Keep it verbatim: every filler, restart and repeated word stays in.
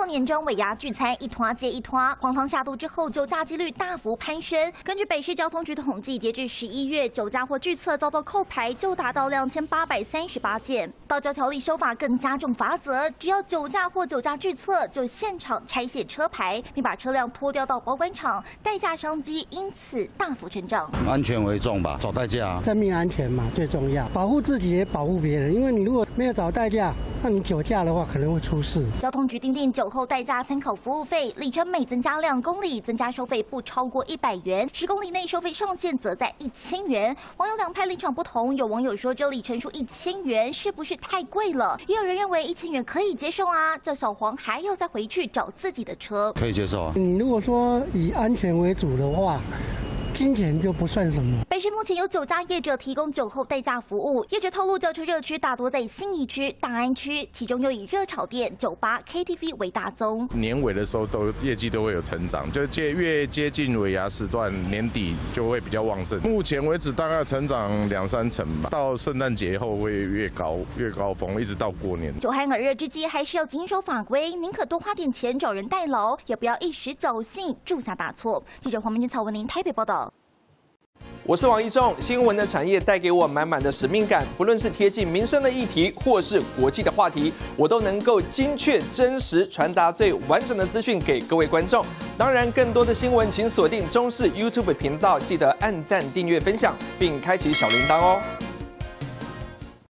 年中尾牙聚餐一拖接一拖，荒唐下肚之后，酒驾几率大幅攀升。根据北市交通局统计，截至十一月，酒驾或拒测遭到扣牌就达到两千八百三十八件。道交条例修法更加重罚则，只要酒驾或酒驾拒测，就现场拆卸车牌，并把车辆拖吊到保管场，代驾商机因此大幅成长。 安全为重吧，找代驾， 生命安全嘛最重要，保护自己也保护别人。因为你如果没有找代驾，那你酒驾的话可能会出事。 交通局订定酒后代驾参考服务费，里程每增加两公里，增加收费不超过一百元；十公里内收费上限则在一千元。网友两派立场不同，有网友说这里程数一千元是不是太贵了？也有人认为一千元可以接受啊，叫小黄还要再回去找自己的车， 可以接受啊。 你如果说以安全为主的话，金钱就不算什么。 北市目前有酒驾业者提供酒后代驾服务，业者透露轿车热区大多在信义区、大安区，其中又以热炒店、酒吧、K T V 为大宗。 年尾的时候都业绩都会有成长，就接越接近尾牙时段，年底就会比较旺盛。目前为止大概成长两三成吧，到圣诞节后会越高越高峰，一直到过年。 酒酣耳热之际，还是要谨守法规，宁可多花点钱找人代劳，也不要一时侥幸铸下大错。记者黄明君、曹文玲台北报道。 我是王一仲，新闻的产业带给我满满的使命感，不论是贴近民生的议题，或是国际的话题，我都能够精确、真实传达最完整的资讯给各位观众。当然，更多的新闻请锁定中视 YouTube 频道，记得按赞、订阅、分享，并开启小铃铛哦。